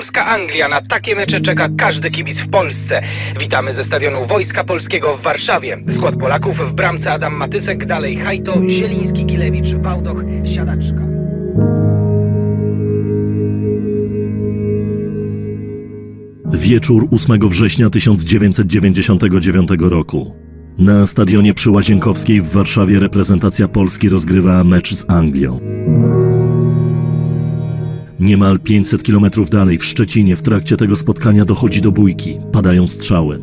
Polska-Anglia. Na takie mecze czeka każdy kibic w Polsce. Witamy ze stadionu Wojska Polskiego w Warszawie. Skład Polaków w bramce: Adam Matysek, dalej Hajto, Zieliński, Gilewicz, Wałdoch, Siadaczka. Wieczór 8 września 1999 roku. Na stadionie przy Łazienkowskiej w Warszawie reprezentacja Polski rozgrywa mecz z Anglią. Niemal 500 km dalej, w Szczecinie, w trakcie tego spotkania dochodzi do bójki. Padają strzały.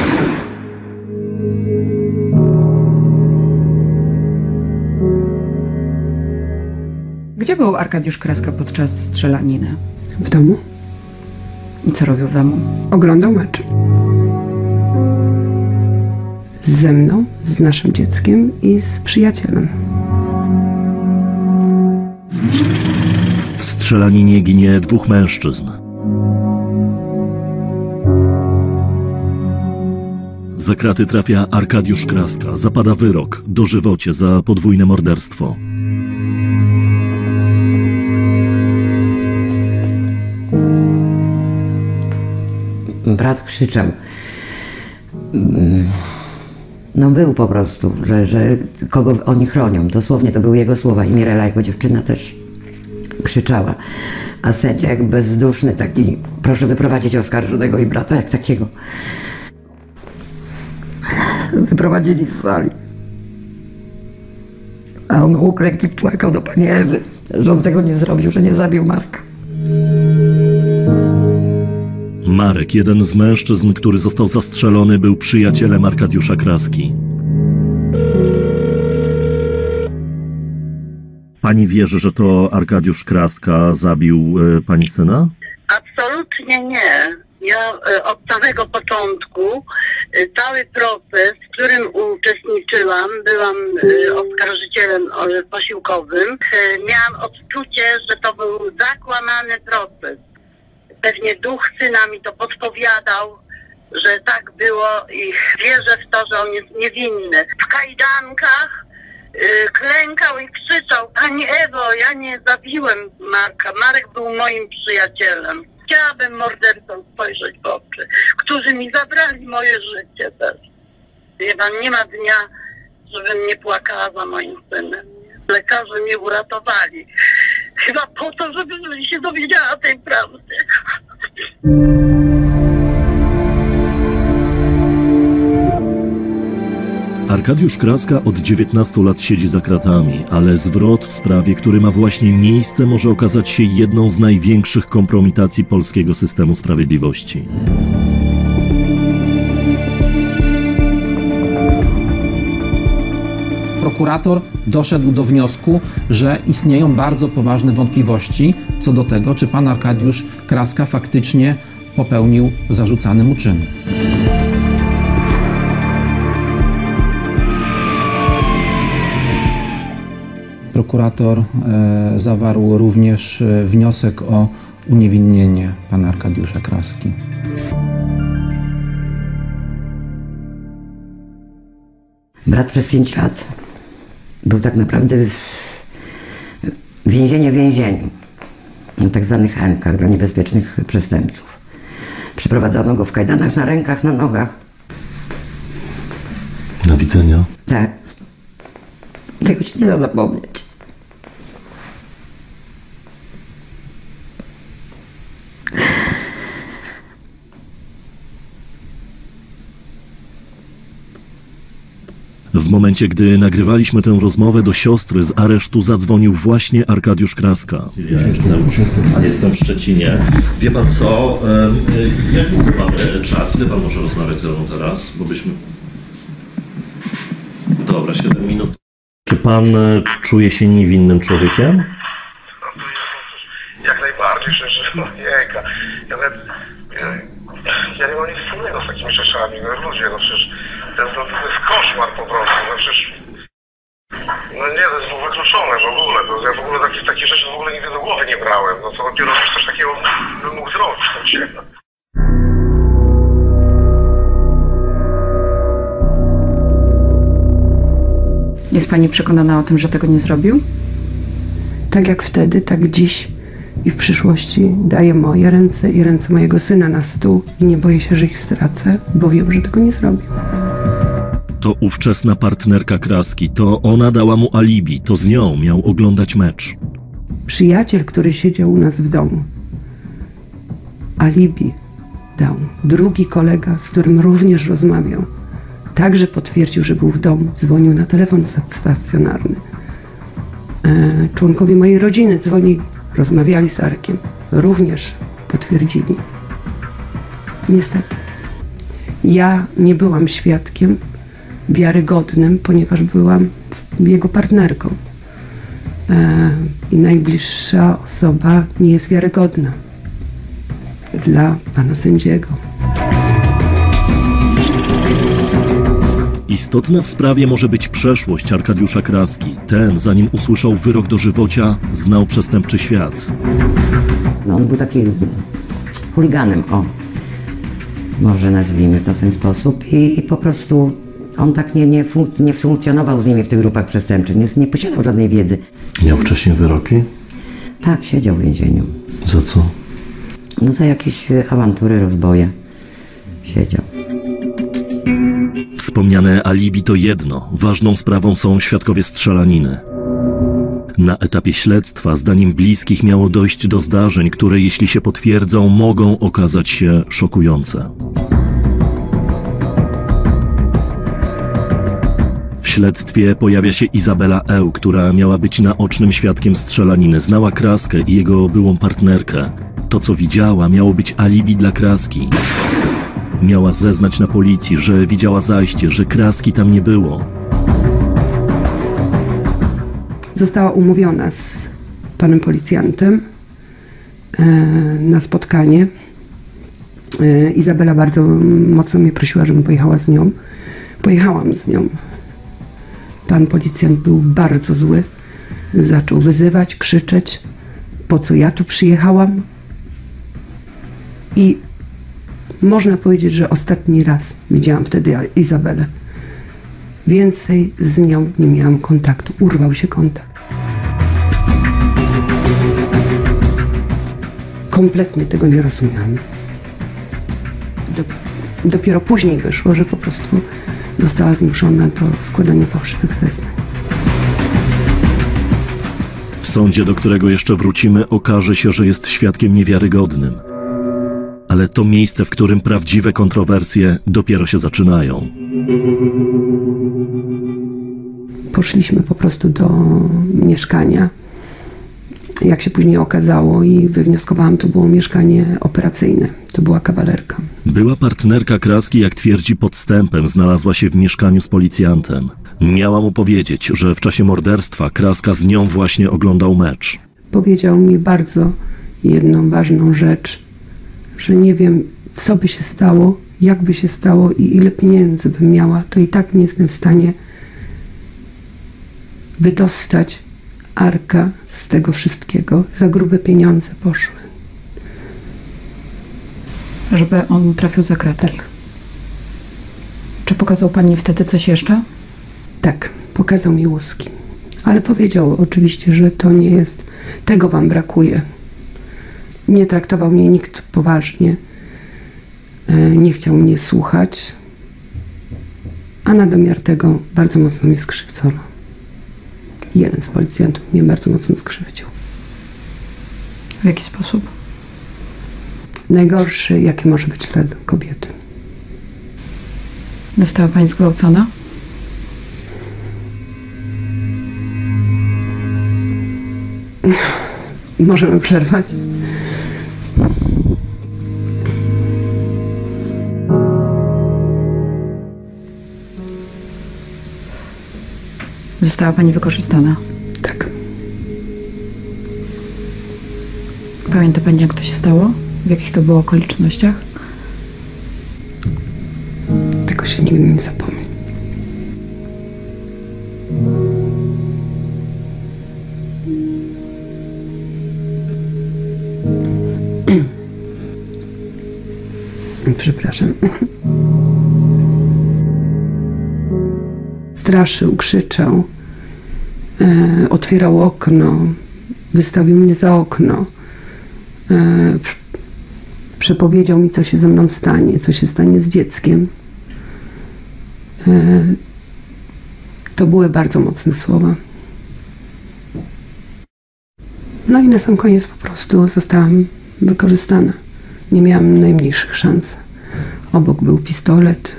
Gdzie był Arkadiusz Kraska podczas strzelaniny? W domu. I co robił w domu? Oglądał mecz. Ze mną, z naszym dzieckiem i z przyjacielem. W strzelaninie ginie 2 mężczyzn. Za kraty trafia Arkadiusz Kraska. Zapada wyrok dożywocie za podwójne morderstwo. Brat krzyczał. No był po prostu, że kogo oni chronią. Dosłownie to były jego słowa i Mirela jako dziewczyna też krzyczała. A sędzia jak bezduszny taki: proszę wyprowadzić oskarżonego i brata jak takiego. Wyprowadzili z sali. A on uklękł i płakał do pani Ewy, że on tego nie zrobił, że nie zabił Marka. Marek, jeden z mężczyzn, który został zastrzelony, był przyjacielem Arkadiusza Kraski. Pani wierzy, że to Arkadiusz Kraska zabił pani syna? Absolutnie nie. Ja od samego początku cały proces, w którym uczestniczyłam, byłam oskarżycielem posiłkowym, miałam odczucie, że to był zakłamany proces. Pewnie duch syna mi to podpowiadał, że tak było i wierzę w to, że on jest niewinny. W kajdankach klękał i krzyczał: pani Ewo, ja nie zabiłem Marka, Marek był moim przyjacielem. Chciałabym mordercom spojrzeć w oczy, którzy mi zabrali moje życie też. Wie pan, nie ma dnia, żebym nie płakała za moim synem. Lekarze mnie uratowali. Chyba po to, żebym się dowiedziała tej prawdy. Arkadiusz Kraska od 19 lat siedzi za kratami, ale zwrot w sprawie, który ma właśnie miejsce, może okazać się jedną z największych kompromitacji polskiego systemu sprawiedliwości. Prokurator doszedł do wniosku, że istnieją bardzo poważne wątpliwości co do tego, czy pan Arkadiusz Kraska faktycznie popełnił zarzucany mu czyn. Prokurator zawarł również wniosek o uniewinnienie pana Arkadiusza Kraski. Brat przez 5 lat był tak naprawdę w więzieniu, na tak zwanych hańkach dla niebezpiecznych przestępców. Przeprowadzono go w kajdanach na rękach, na nogach. Do widzenia. Tak. Tego się nie da zapomnieć. W momencie, gdy nagrywaliśmy tę rozmowę, do siostry z aresztu zadzwonił właśnie Arkadiusz Kraska. Jestem w Szczecinie. Wie pan co? Jak długo mamy czas? Ile pan może rozmawiać ze mną teraz? Bo byśmy... Dobra, 7 minut. Czy pan czuje się niewinnym człowiekiem? Jak najbardziej, że jejka. Ja nie mam nic wspólnego z takimi rzeczami. No ludzie, no przecież to jest koszmar po prostu. No przecież... No nie, to jest wykluczone w ogóle. Ja w ogóle takie rzeczy w ogóle nigdy do głowy nie brałem. No co dopiero coś takiego bym mógł zrobić tam siebie. Jest pani przekonana o tym, że tego nie zrobił? Tak jak wtedy, tak dziś i w przyszłości daję moje ręce i ręce mojego syna na stół i nie boję się, że ich stracę, bo wiem, że tego nie zrobił. To ówczesna partnerka Kraski, to ona dała mu alibi, to z nią miał oglądać mecz. Przyjaciel, który siedział u nas w domu, alibi dał. Drugi kolega, z którym również rozmawiał, także potwierdził, że był w domu, dzwonił na telefon stacjonarny. Członkowie mojej rodziny dzwonili, rozmawiali z Arkiem, również potwierdzili. Niestety. Ja nie byłam świadkiem wiarygodnym, ponieważ byłam jego partnerką. I najbliższa osoba nie jest wiarygodna dla pana sędziego. Istotna w sprawie może być przeszłość Arkadiusza Kraski. Ten, zanim usłyszał wyrok dożywocia, znał przestępczy świat. No, on był takim chuliganem, może nazwijmy w ten sposób, i po prostu on tak nie funkcjonował z nimi w tych grupach przestępczych, nie posiadał żadnej wiedzy. Miał wcześniej wyroki? Tak, siedział w więzieniu. Za co? No za jakieś awantury, rozboje siedział. Wspomniane alibi to jedno. Ważną sprawą są świadkowie strzelaniny. Na etapie śledztwa, zdaniem bliskich, miało dojść do zdarzeń, które, jeśli się potwierdzą, mogą okazać się szokujące. W śledztwie pojawia się Izabela Eł, która miała być naocznym świadkiem strzelaniny. Znała Kraskę i jego byłą partnerkę. To, co widziała, miało być alibi dla Kraski. Miała zeznać na policji, że widziała zajście, że Kraski tam nie było. Została umówiona z panem policjantem na spotkanie. Izabela bardzo mocno mnie prosiła, żebym pojechała z nią. Pojechałam z nią. Pan policjant był bardzo zły. Zaczął wyzywać, krzyczeć, po co ja tu przyjechałam. I można powiedzieć, że ostatni raz widziałam wtedy Izabelę. Więcej z nią nie miałam kontaktu. Urwał się kontakt. Kompletnie tego nie rozumiałam. Dopiero później wyszło, że po prostu została zmuszona do składania fałszywych zeznań. W sądzie, do którego jeszcze wrócimy, okaże się, że jest świadkiem niewiarygodnym. Ale to miejsce, w którym prawdziwe kontrowersje dopiero się zaczynają. Poszliśmy po prostu do mieszkania. Jak się później okazało i wywnioskowałam, to było mieszkanie operacyjne. To była kawalerka. Była partnerka Kraski, jak twierdzi, podstępem znalazła się w mieszkaniu z policjantem. Miała mu powiedzieć, że w czasie morderstwa Kraska z nią właśnie oglądał mecz. Powiedział mi bardzo jedną ważną rzecz, że nie wiem, co by się stało, jak by się stało i ile pieniędzy bym miała, to i tak nie jestem w stanie wydostać Arka z tego wszystkiego. Za grube pieniądze poszły. Żeby on trafił za kratki. Tak. Czy pokazał pani wtedy coś jeszcze? Tak, pokazał mi łuski. Ale powiedział oczywiście, że to nie jest, tego wam brakuje. Nie traktował mnie nikt poważnie. Nie chciał mnie słuchać. A na domiar tego bardzo mocno mnie skrzywdzono. Jeden z policjantów mnie bardzo mocno skrzywdził. W jaki sposób? Najgorszy, jaki może być dla kobiety. Została pani zgwałcona? Możemy przerwać? Została pani wykorzystana? Tak. Pamięta pani, jak to się stało? W jakich to było okolicznościach? Tego się nigdy nie zapomnę. Przepraszam. Straszył, krzyczał, otwierał okno, wystawił mnie za okno. przepowiedział mi, co się ze mną stanie, co się stanie z dzieckiem. To były bardzo mocne słowa. No i na sam koniec po prostu zostałam wykorzystana. Nie miałam najmniejszych szans. Obok był pistolet.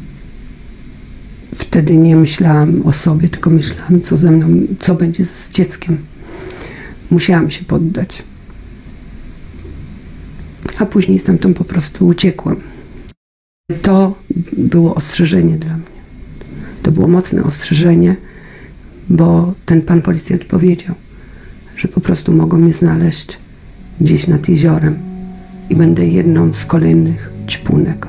Wtedy nie myślałam o sobie, tylko myślałam, co ze mną, co będzie z dzieckiem. Musiałam się poddać. A później stamtąd po prostu uciekłam. To było ostrzeżenie dla mnie. To było mocne ostrzeżenie, bo ten pan policjant powiedział, że po prostu mogą mnie znaleźć gdzieś nad jeziorem i będę jedną z kolejnych ćpunek.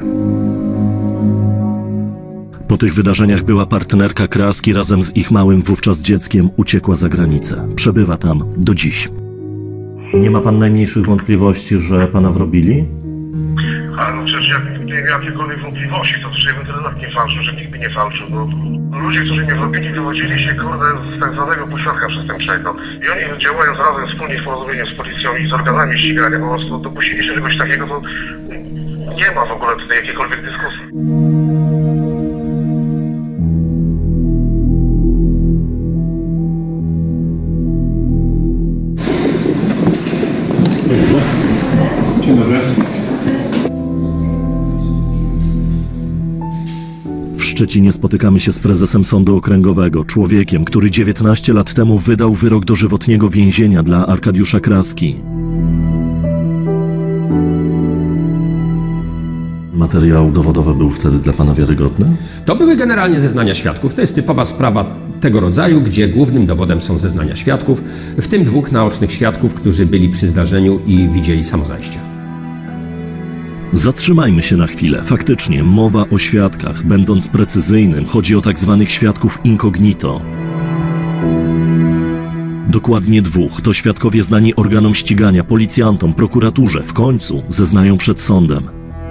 Po tych wydarzeniach była partnerka Kraski razem z ich małym wówczas dzieckiem uciekła za granicę. Przebywa tam do dziś. Nie ma pan najmniejszych wątpliwości, że pana wrobili? A no przecież jak nie miałem jakiejkolwiek wątpliwości, to przecież bym tyle lat nie walczył, że nikt by nie walczył. No, ludzie, którzy mnie wrobili, wywodzili się, kurde, z tak zwanego pośladka przestępczego. I oni, działając razem wspólnie w porozumieniu z policją i z organami ścigania, po prostu dopuścili się czegoś takiego, to nie ma w ogóle tutaj jakiejkolwiek dyskusji. Dzień dobry. W Szczecinie spotykamy się z prezesem Sądu Okręgowego, człowiekiem, który 19 lat temu wydał wyrok dożywotniego więzienia dla Arkadiusza Kraski. Materiał dowodowy był wtedy dla pana wiarygodny? To były generalnie zeznania świadków. To jest typowa sprawa tego rodzaju, gdzie głównym dowodem są zeznania świadków, w tym 2 naocznych świadków, którzy byli przy zdarzeniu i widzieli samo zajście. Zatrzymajmy się na chwilę. Faktycznie, mowa o świadkach. Będąc precyzyjnym, chodzi o tak zwanych świadków incognito. Dokładnie 2. To świadkowie znani organom ścigania, policjantom, prokuraturze. W końcu zeznają przed sądem.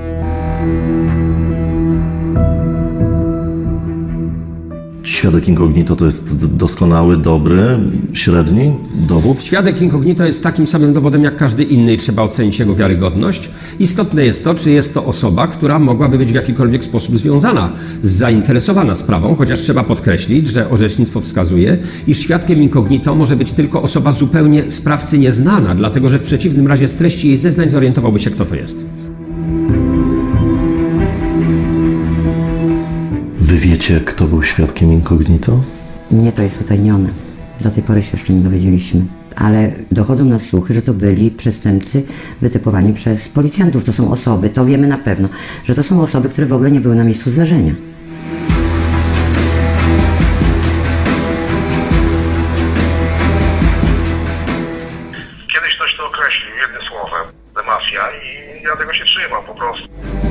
Świadek incognito to jest doskonały, dobry, średni dowód? Świadek incognito jest takim samym dowodem jak każdy inny i trzeba ocenić jego wiarygodność. Istotne jest to, czy jest to osoba, która mogłaby być w jakikolwiek sposób związana, zainteresowana sprawą, chociaż trzeba podkreślić, że orzecznictwo wskazuje, iż świadkiem incognito może być tylko osoba zupełnie sprawcy nieznana, dlatego że w przeciwnym razie z treści jej zeznań zorientowałby się, kto to jest. Wy wiecie, kto był świadkiem incognito? Nie, to jest utajnione. Do tej pory się jeszcze nie dowiedzieliśmy. Ale dochodzą nas słuchy, że to byli przestępcy wytypowani przez policjantów. To są osoby, to wiemy na pewno, że to są osoby, które w ogóle nie były na miejscu zdarzenia. Kiedyś ktoś to określił jednym słowem, mafia, i ja tego się trzymam po prostu.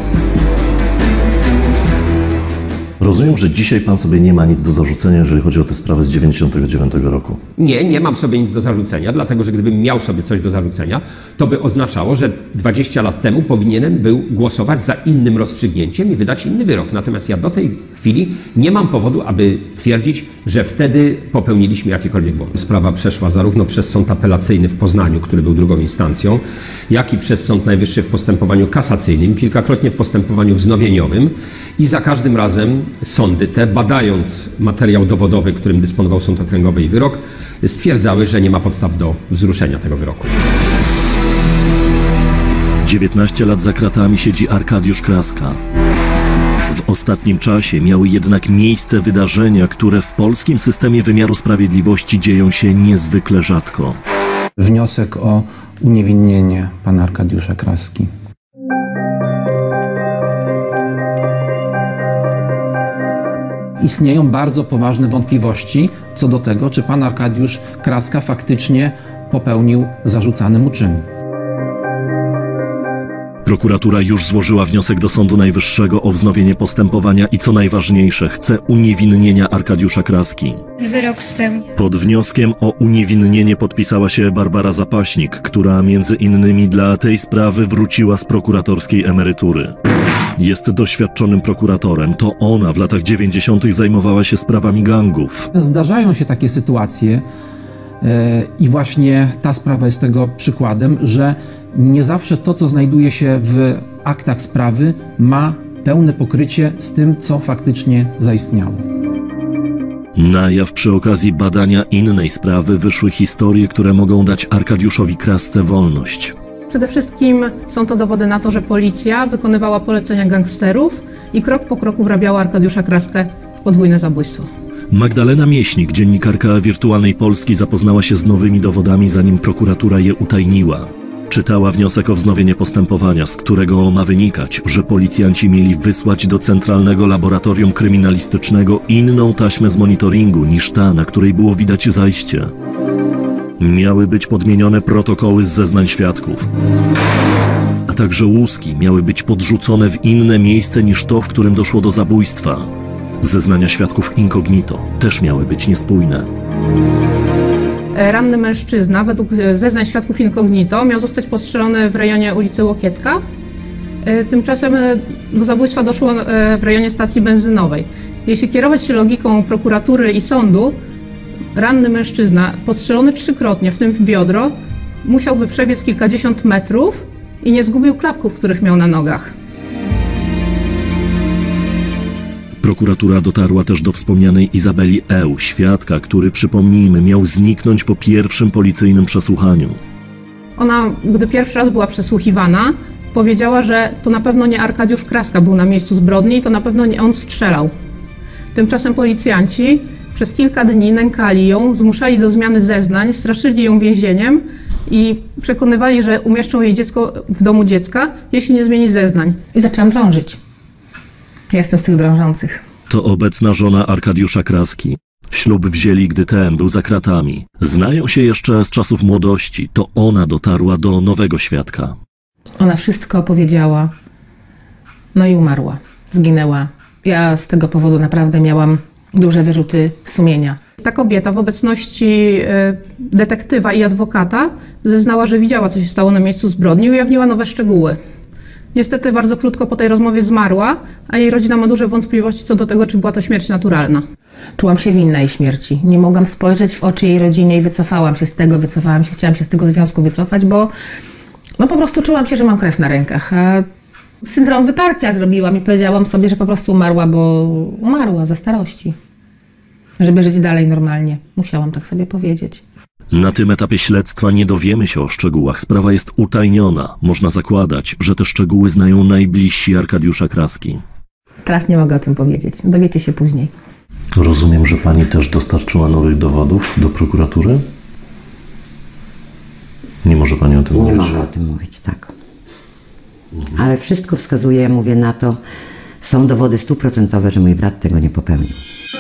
Rozumiem, że dzisiaj pan sobie nie ma nic do zarzucenia, jeżeli chodzi o tę sprawę z 99 roku. Nie mam sobie nic do zarzucenia, dlatego że gdybym miał sobie coś do zarzucenia, to by oznaczało, że 20 lat temu powinienem był głosować za innym rozstrzygnięciem i wydać inny wyrok. Natomiast ja do tej chwili nie mam powodu, aby twierdzić, że wtedy popełniliśmy jakikolwiek błąd. Sprawa przeszła zarówno przez Sąd Apelacyjny w Poznaniu, który był drugą instancją, jak i przez Sąd Najwyższy w postępowaniu kasacyjnym, kilkakrotnie w postępowaniu wznowieniowym i za każdym razem sądy te, badając materiał dowodowy, którym dysponował Sąd Okręgowy i wyrok, stwierdzały, że nie ma podstaw do wzruszenia tego wyroku. 19 lat za kratami siedzi Arkadiusz Kraska. W ostatnim czasie miały jednak miejsce wydarzenia, które w polskim systemie wymiaru sprawiedliwości dzieją się niezwykle rzadko. Wniosek o uniewinnienie pana Arkadiusza Kraski. Istnieją bardzo poważne wątpliwości co do tego, czy pan Arkadiusz Kraska faktycznie popełnił zarzucany mu czyn. Prokuratura już złożyła wniosek do Sądu Najwyższego o wznowienie postępowania i co najważniejsze, chce uniewinnienia Arkadiusza Kraski. Wyrok spełnia. Pod wnioskiem o uniewinnienie podpisała się Barbara Zapaśnik, która między innymi dla tej sprawy wróciła z prokuratorskiej emerytury. Jest doświadczonym prokuratorem. To ona w latach 90. zajmowała się sprawami gangów. Zdarzają się takie sytuacje, I właśnie ta sprawa jest tego przykładem, że nie zawsze to, co znajduje się w aktach sprawy, ma pełne pokrycie z tym, co faktycznie zaistniało. Na jaw przy okazji badania innej sprawy wyszły historie, które mogą dać Arkadiuszowi Krasce wolność. Przede wszystkim są to dowody na to, że policja wykonywała polecenia gangsterów i krok po kroku wrabiała Arkadiusza Kraskę w podwójne zabójstwo. Magdalena Mieśnik, dziennikarka Wirtualnej Polski, zapoznała się z nowymi dowodami, zanim prokuratura je utajniła. Czytała wniosek o wznowienie postępowania, z którego ma wynikać, że policjanci mieli wysłać do Centralnego Laboratorium Kryminalistycznego inną taśmę z monitoringu niż ta, na której było widać zajście. Miały być podmienione protokoły z zeznań świadków, a także łuski miały być podrzucone w inne miejsce niż to, w którym doszło do zabójstwa. Zeznania świadków incognito też miały być niespójne. Ranny mężczyzna, według zeznań świadków incognito, miał zostać postrzelony w rejonie ulicy Łokietka. Tymczasem do zabójstwa doszło w rejonie stacji benzynowej. Jeśli kierować się logiką prokuratury i sądu, ranny mężczyzna, postrzelony 3-krotnie, w tym w biodro, musiałby przebiec kilkadziesiąt metrów i nie zgubił klapków, których miał na nogach. Prokuratura dotarła też do wspomnianej Izabeli Eł, świadka, który, przypomnijmy, miał zniknąć po pierwszym policyjnym przesłuchaniu. Ona, gdy pierwszy raz była przesłuchiwana, powiedziała, że to na pewno nie Arkadiusz Kraska był na miejscu zbrodni i to na pewno nie on strzelał. Tymczasem policjanci przez kilka dni nękali ją, zmuszali do zmiany zeznań, straszyli ją więzieniem i przekonywali, że umieszczą jej dziecko w domu dziecka, jeśli nie zmieni zeznań. I zaczęłam drążyć. Ja jestem z tych drążących. To obecna żona Arkadiusza Kraski. Ślub wzięli, gdy ten był za kratami. Znają się jeszcze z czasów młodości. To ona dotarła do nowego świadka. Ona wszystko opowiedziała. No i umarła. Zginęła. Ja z tego powodu naprawdę miałam duże wyrzuty sumienia. Ta kobieta w obecności detektywa i adwokata zeznała, że widziała, co się stało na miejscu zbrodni i ujawniła nowe szczegóły. Niestety bardzo krótko po tej rozmowie zmarła, a jej rodzina ma duże wątpliwości co do tego, czy była to śmierć naturalna. Czułam się winna jej śmierci. Nie mogłam spojrzeć w oczy jej rodzinie i wycofałam się z tego, chciałam się z tego związku wycofać, bo no po prostu czułam się, że mam krew na rękach. A syndrom wyparcia zrobiłam i powiedziałam sobie, że po prostu umarła, bo umarła ze starości. Żeby żyć dalej normalnie. Musiałam tak sobie powiedzieć. Na tym etapie śledztwa nie dowiemy się o szczegółach. Sprawa jest utajniona. Można zakładać, że te szczegóły znają najbliżsi Arkadiusza Kraski. Teraz nie mogę o tym powiedzieć. Dowiecie się później. Rozumiem, że pani też dostarczyła nowych dowodów do prokuratury? Nie może pani o tym mówić? Nie mogę o tym mówić, tak. Ale wszystko wskazuje, ja mówię na to, są dowody 100%, że mój brat tego nie popełnił.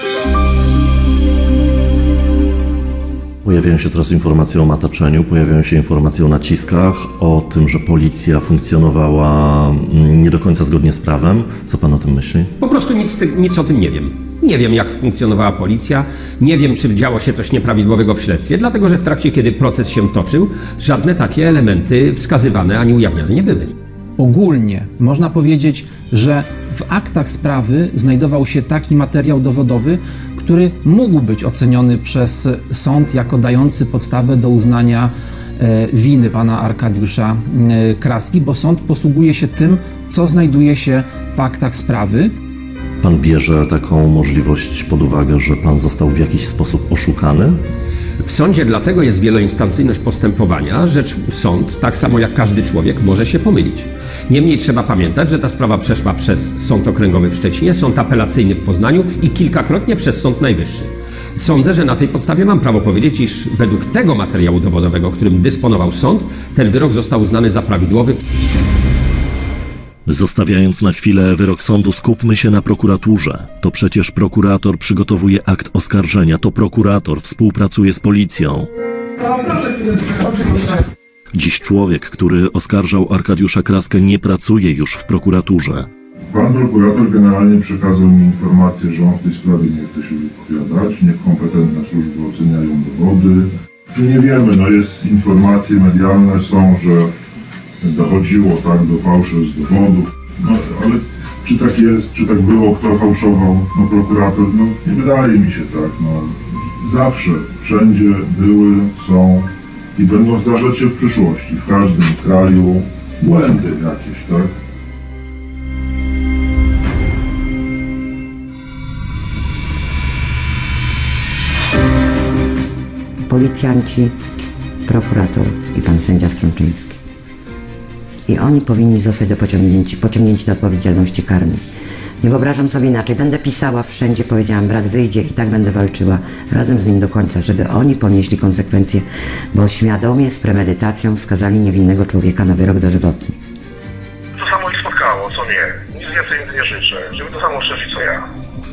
Pojawiają się teraz informacje o mataczeniu, pojawiają się informacje o naciskach, o tym, że policja funkcjonowała nie do końca zgodnie z prawem. Co pan o tym myśli? Po prostu nic o tym nie wiem. Nie wiem, jak funkcjonowała policja, nie wiem, czy działo się coś nieprawidłowego w śledztwie, dlatego że w trakcie, kiedy proces się toczył, żadne takie elementy wskazywane ani ujawniane nie były. Ogólnie można powiedzieć, że w aktach sprawy znajdował się taki materiał dowodowy, który mógł być oceniony przez sąd jako dający podstawę do uznania winy pana Arkadiusza Kraski, bo sąd posługuje się tym, co znajduje się w aktach sprawy. Pan bierze taką możliwość pod uwagę, że pan został w jakiś sposób oszukany? W sądzie dlatego jest wieloinstancyjność postępowania, że sąd, tak samo jak każdy człowiek, może się pomylić. Niemniej trzeba pamiętać, że ta sprawa przeszła przez Sąd Okręgowy w Szczecinie, Sąd Apelacyjny w Poznaniu i kilkakrotnie przez Sąd Najwyższy. Sądzę, że na tej podstawie mam prawo powiedzieć, iż według tego materiału dowodowego, którym dysponował sąd, ten wyrok został uznany za prawidłowy. Zostawiając na chwilę wyrok sądu, skupmy się na prokuraturze. To przecież prokurator przygotowuje akt oskarżenia, to prokurator współpracuje z policją. Dziś człowiek, który oskarżał Arkadiusza Kraskę, nie pracuje już w prokuraturze. Pan prokurator generalnie przekazał mi informację, że on w tej sprawie nie chce się wypowiadać, niech kompetentne służby oceniają dowody. Czy nie wiemy, no jest informacje medialne są, że dochodziło tak do fałszerstw dowodów, no ale czy tak jest, czy tak było, kto fałszował, no prokurator, no nie wydaje mi się tak, no zawsze wszędzie były, są i będą zdarzać się w przyszłości, w każdym kraju, błędy jakieś, tak? Policjanci, prokurator i pan sędzia Strączyński. I oni powinni zostać pociągnięci do odpowiedzialności karnej. Nie wyobrażam sobie inaczej. Będę pisała wszędzie, powiedziałam, brat wyjdzie i tak będę walczyła razem z nim do końca, żeby oni ponieśli konsekwencje, bo świadomie, z premedytacją skazali niewinnego człowieka na wyrok dożywotni. To samo ich spotkało, co mnie. Nic więcej im nie życzę, żeby to samo przeszli, co ja.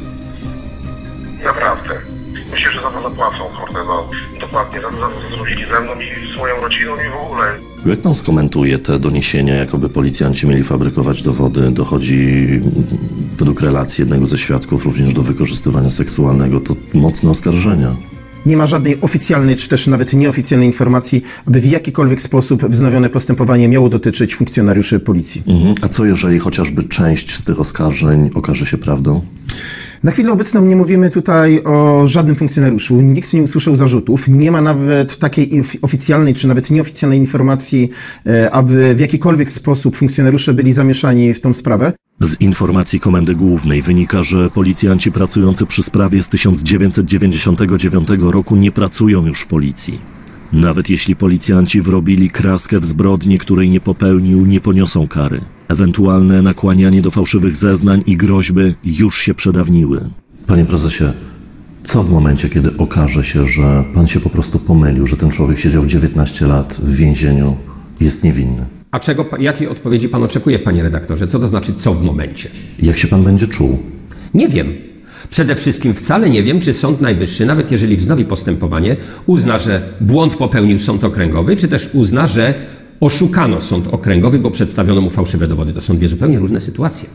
Naprawdę. Myślę, że za to zapłacą, kurde, no dokładnie, za to, co zrobili ze mną i z moją rodziną i w ogóle. Jak pan skomentuje te doniesienia, jakoby policjanci mieli fabrykować dowody? Dochodzi, według relacji jednego ze świadków, również do wykorzystywania seksualnego. To mocne oskarżenia. Nie ma żadnej oficjalnej, czy też nawet nieoficjalnej informacji, aby w jakikolwiek sposób wznowione postępowanie miało dotyczyć funkcjonariuszy policji. A co jeżeli chociażby część z tych oskarżeń okaże się prawdą? Na chwilę obecną nie mówimy tutaj o żadnym funkcjonariuszu. Nikt nie usłyszał zarzutów. Nie ma nawet takiej oficjalnej czy nawet nieoficjalnej informacji, aby w jakikolwiek sposób funkcjonariusze byli zamieszani w tą sprawę. Z informacji Komendy Głównej wynika, że policjanci pracujący przy sprawie z 1999 roku nie pracują już w policji. Nawet jeśli policjanci wrobili Kraskę w zbrodni, której nie popełnił, nie poniosą kary. Ewentualne nakłanianie do fałszywych zeznań i groźby już się przedawniły. Panie prezesie, co w momencie, kiedy okaże się, że pan się po prostu pomylił, że ten człowiek siedział 19 lat w więzieniu, jest niewinny? A jakiej odpowiedzi pan oczekuje, panie redaktorze? Co to znaczy co w momencie? Jak się pan będzie czuł? Nie wiem. Przede wszystkim wcale nie wiem, czy Sąd Najwyższy, nawet jeżeli wznowi postępowanie, uzna, że błąd popełnił sąd okręgowy, czy też uzna, że oszukano sąd okręgowy, bo przedstawiono mu fałszywe dowody. To są dwie zupełnie różne sytuacje.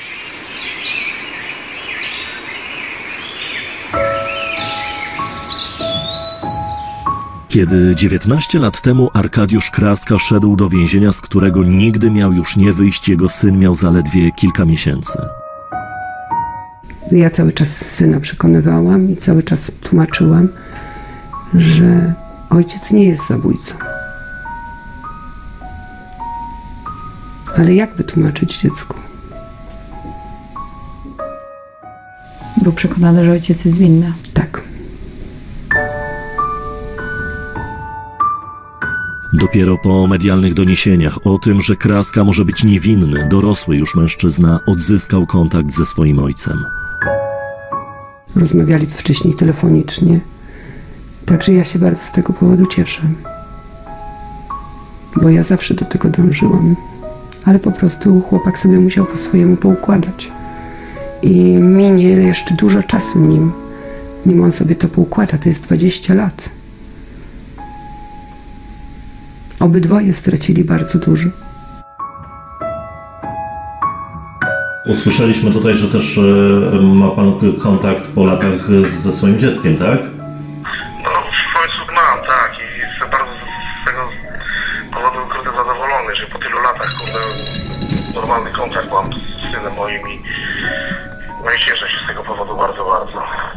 Kiedy 19 lat temu Arkadiusz Kraska szedł do więzienia, z którego nigdy miał już nie wyjść, jego syn miał zaledwie kilka miesięcy. Ja cały czas syna przekonywałam i cały czas tłumaczyłam, że ojciec nie jest zabójcą. Ale jak wytłumaczyć dziecku? Był przekonany, że ojciec jest winny. Tak. Dopiero po medialnych doniesieniach o tym, że Kraska może być niewinny, dorosły już mężczyzna odzyskał kontakt ze swoim ojcem. Rozmawiali wcześniej telefonicznie, także ja się bardzo z tego powodu cieszę. Bo ja zawsze do tego dążyłam, ale po prostu chłopak sobie musiał po swojemu poukładać. I minie jeszcze dużo czasu nim on sobie to poukłada, to jest 20 lat. Obydwoje stracili bardzo dużo. Usłyszeliśmy tutaj, że też ma pan kontakt po latach ze swoim dzieckiem, tak? No w końcu mam, tak. I jestem bardzo z tego powodu kurde zadowolony, że po tylu latach kurde normalny kontakt mam z synem moim i no i cieszę się z tego powodu bardzo, bardzo.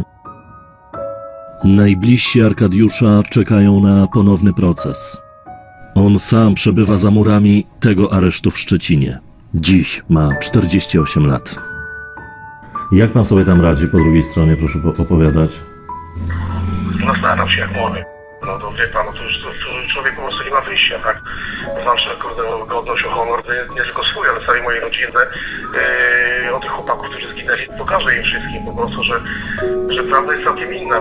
Najbliżsi Arkadiusza czekają na ponowny proces. On sam przebywa za murami tego aresztu w Szczecinie. Dziś ma 48 lat. Jak pan sobie tam radzi po drugiej stronie, proszę opowiadać? No staram się jak mogę. No to wie pan, to już człowiek po prostu nie ma wyjścia, tak? Zawsze kurde o godność, o honor, nie tylko swój, ale całej mojej rodziny, o tych chłopaków, którzy zginęli. Pokażę im wszystkim po prostu, że prawda jest całkiem inna.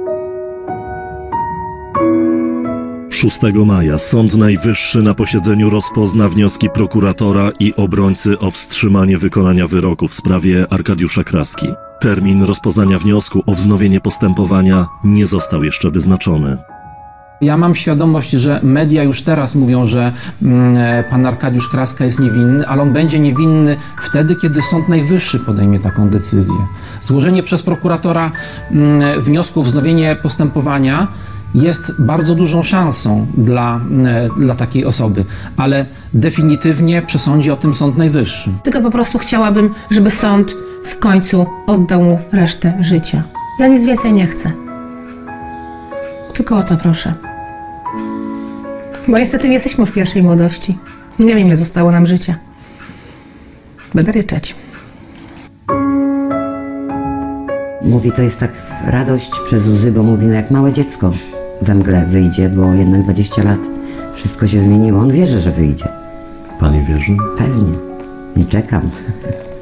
6 maja Sąd Najwyższy na posiedzeniu rozpozna wnioski prokuratora i obrońcy o wstrzymanie wykonania wyroku w sprawie Arkadiusza Kraski. Termin rozpoznania wniosku o wznowienie postępowania nie został jeszcze wyznaczony. Ja mam świadomość, że media już teraz mówią, że pan Arkadiusz Kraska jest niewinny, ale on będzie niewinny wtedy, kiedy Sąd Najwyższy podejmie taką decyzję. Złożenie przez prokuratora wniosku o wznowienie postępowania jest bardzo dużą szansą dla takiej osoby, ale definitywnie przesądzi o tym Sąd Najwyższy. Tylko po prostu chciałabym, żeby sąd w końcu oddał mu resztę życia. Ja nic więcej nie chcę. Tylko o to proszę. Bo niestety nie jesteśmy już w pierwszej młodości. Nie wiem, ile zostało nam życia. Będę ryczeć. Mówi, to jest tak radość przez łzy, bo mówi, no jak małe dziecko we mgle wyjdzie, bo jednak 20 lat wszystko się zmieniło. On wierzy, że wyjdzie. Pani wierzy? Pewnie. Nie czekam.